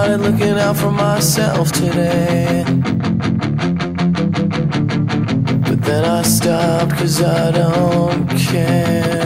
started looking out for myself today. But then I stopped 'cause I don't care.